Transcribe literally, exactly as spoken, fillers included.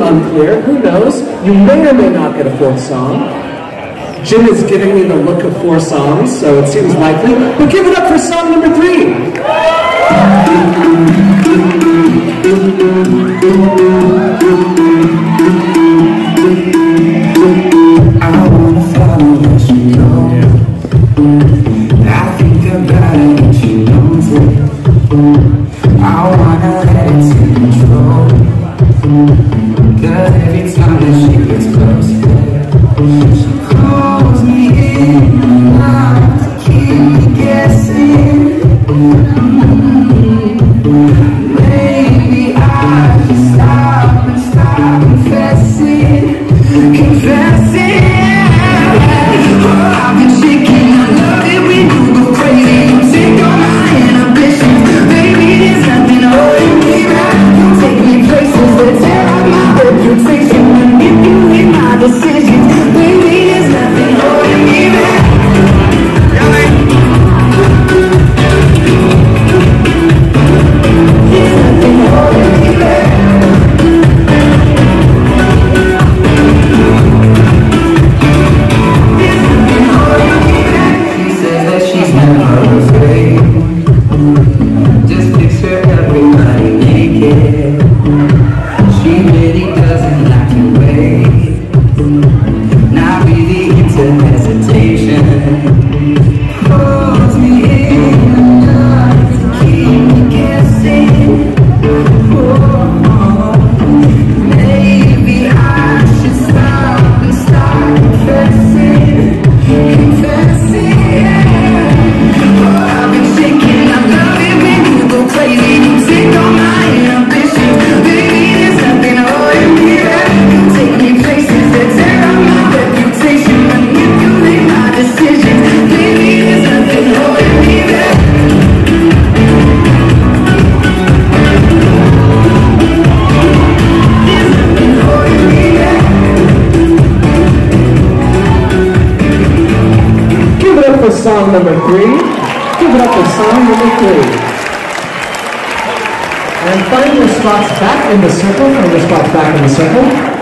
unclear. Who knows? You may or may not get a fourth song. Jim is giving me the look of four songs, so it seems likely. But give it up for song number three. I wanna follow what you know. I think about it when she knows it. I wanna let it take control. Cause every time that she gets close, she calls me in and out to keep me guessing. Maybe I should stop and stop confessing, confessing. Oh, I've been shaking, I love it when you go crazy. You take all my inhibitions, baby, there's nothing holding me back. You take me places that tear up my reputation, manipulate my decisions, baby, there's nothing holding me back. There's nothing holding me back. Just picture everybody naked. She really doesn't like to wait. Not really into hesitation. Pulls me in enough to keep me guessing. Oh, maybe I should stop and start confessing, confessing. Crazy, you take all my ambitions, baby, there's nothing holding me back. You take me places that tear up my reputation, manipulate my decisions, baby, there's nothing holding me back. There's nothing holding me back. Give it up for song number three. Give it up for song number three. And find your spots back in the circle, find your spots back in the circle.